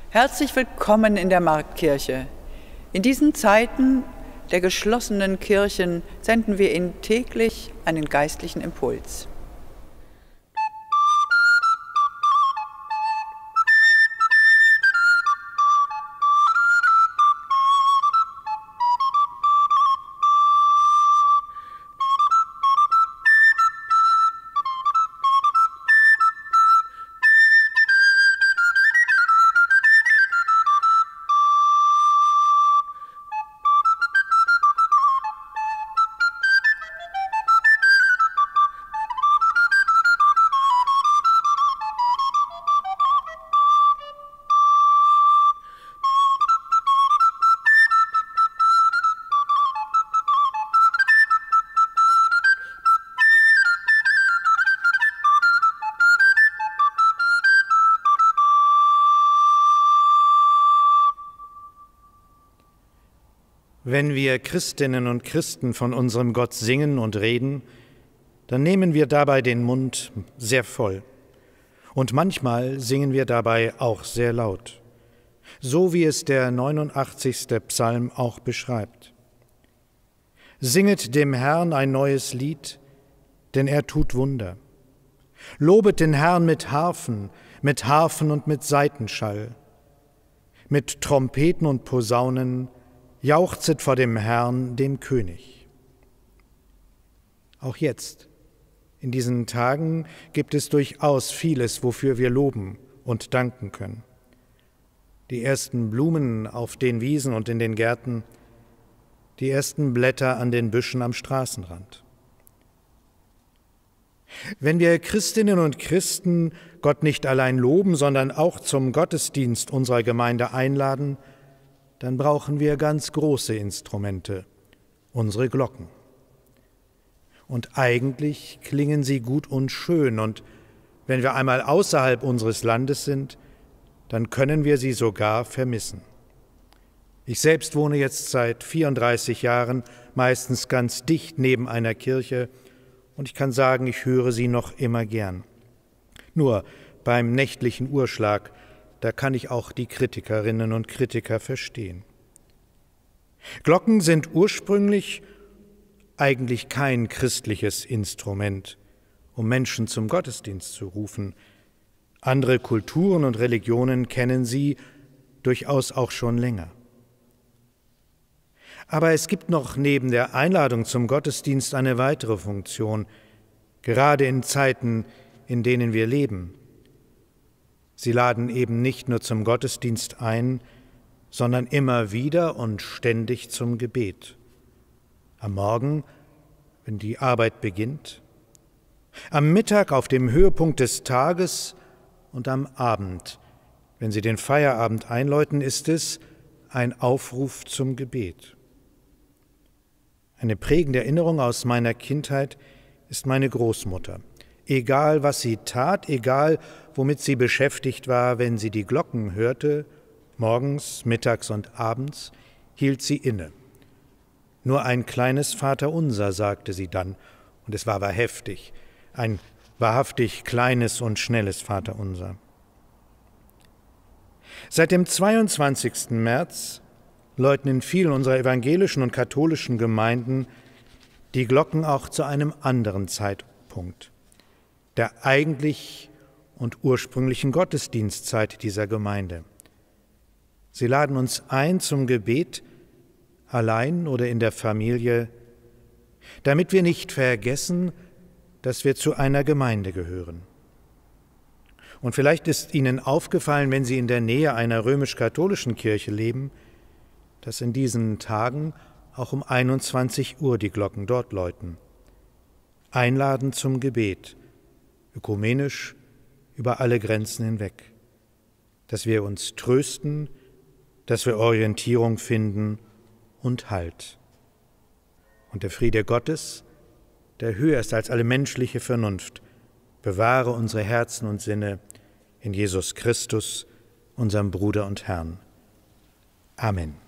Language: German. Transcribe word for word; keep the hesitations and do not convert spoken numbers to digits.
Herzlich willkommen in der Marktkirche. In diesen Zeiten der geschlossenen Kirchen senden wir Ihnen täglich einen geistlichen Impuls. Wenn wir Christinnen und Christen von unserem Gott singen und reden, dann nehmen wir dabei den Mund sehr voll. Und manchmal singen wir dabei auch sehr laut, so wie es der neunundachtzigste Psalm auch beschreibt. Singet dem Herrn ein neues Lied, denn er tut Wunder. Lobet den Herrn mit Harfen, mit Harfen und mit Saitenschall, mit Trompeten und Posaunen, jauchzet vor dem Herrn, dem König. Auch jetzt, in diesen Tagen, gibt es durchaus vieles, wofür wir loben und danken können. Die ersten Blumen auf den Wiesen und in den Gärten, die ersten Blätter an den Büschen am Straßenrand. Wenn wir Christinnen und Christen Gott nicht allein loben, sondern auch zum Gottesdienst unserer Gemeinde einladen, dann brauchen wir ganz große Instrumente, unsere Glocken. Und eigentlich klingen sie gut und schön, und wenn wir einmal außerhalb unseres Landes sind, dann können wir sie sogar vermissen. Ich selbst wohne jetzt seit vierunddreißig Jahren meistens ganz dicht neben einer Kirche, und ich kann sagen, ich höre sie noch immer gern. Nur beim nächtlichen Uhrschlag, da kann ich auch die Kritikerinnen und Kritiker verstehen. Glocken sind ursprünglich eigentlich kein christliches Instrument, um Menschen zum Gottesdienst zu rufen. Andere Kulturen und Religionen kennen sie durchaus auch schon länger. Aber es gibt noch neben der Einladung zum Gottesdienst eine weitere Funktion, gerade in Zeiten, in denen wir leben. Sie laden eben nicht nur zum Gottesdienst ein, sondern immer wieder und ständig zum Gebet. Am Morgen, wenn die Arbeit beginnt, am Mittag auf dem Höhepunkt des Tages und am Abend, wenn Sie den Feierabend einläuten, ist es ein Aufruf zum Gebet. Eine prägende Erinnerung aus meiner Kindheit ist meine Großmutter. Egal, was sie tat, egal, womit sie beschäftigt war, wenn sie die Glocken hörte, morgens, mittags und abends, hielt sie inne. Nur ein kleines Vaterunser, sagte sie dann, und es war aber heftig, ein wahrhaftig kleines und schnelles Vaterunser. Seit dem zweiundzwanzigsten März läuten in vielen unserer evangelischen und katholischen Gemeinden die Glocken auch zu einem anderen Zeitpunkt, der eigentlich und ursprünglichen Gottesdienstzeit dieser Gemeinde. Sie laden uns ein zum Gebet, allein oder in der Familie, damit wir nicht vergessen, dass wir zu einer Gemeinde gehören. Und vielleicht ist Ihnen aufgefallen, wenn Sie in der Nähe einer römisch-katholischen Kirche leben, dass in diesen Tagen auch um einundzwanzig Uhr die Glocken dort läuten. Einladen zum Gebet, ökumenisch über alle Grenzen hinweg, dass wir uns trösten, dass wir Orientierung finden und Halt. Und der Friede Gottes, der höher ist als alle menschliche Vernunft, bewahre unsere Herzen und Sinne in Jesus Christus, unserem Bruder und Herrn. Amen.